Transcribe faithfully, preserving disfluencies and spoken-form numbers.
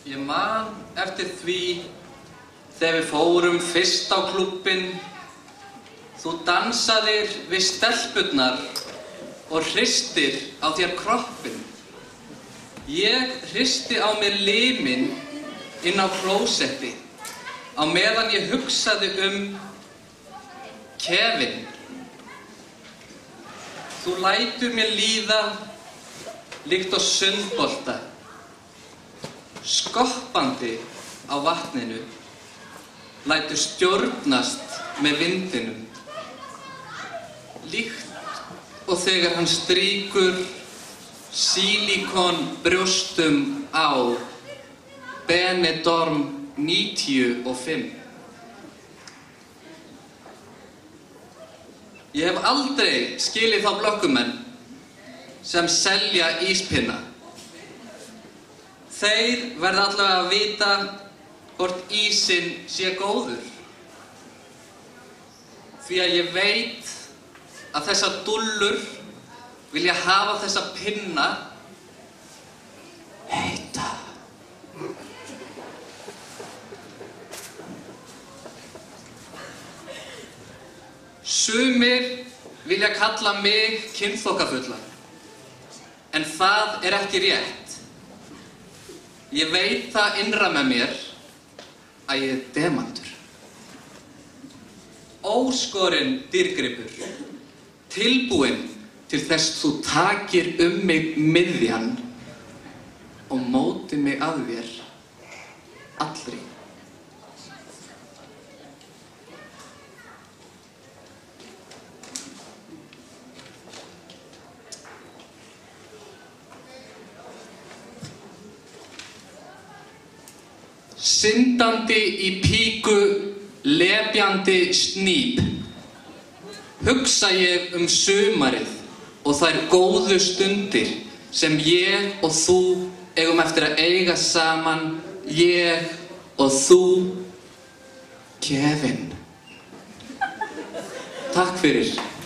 Ég man eftir því þegar við fórum fyrst á klúbbinn. Þú dansaðir við stelpurnar og hristir á þér kroppinn. Ég hristi á mér liminn inn á klósetti á meðan ég hugsaði um Kevin. Þú lætur mér líða líkt á sundbolta, skoppandi á vatninu, lætur stjórnast með vindinum. Líkt og þegar hann strýkur sílíkon brjóstum á Benidorm níutíu og fimm. Ég hef aldrei skilið þá blökkumenn sem selja íspinna. Þeir verða allavega að vita hvort ísinn sé góður. Því að ég veit að þessar dúllur vilja hafa þessa pinna heita. Sumir vilja kalla mig kynþokkafulla, en það er ekki rétt. Ég veit það innra með mér að ég er demantur. Óskorinn dýrgripur, tilbúinn til þess þú takir um mig miðjan og móti mig að þér allri. Syndandi í píku, lepjandi snýp, hugsa ég um sumarið og þær góðu stundir sem ég og þú eigum eftir að eiga saman, ég og þú, Kevin. Takk fyrir.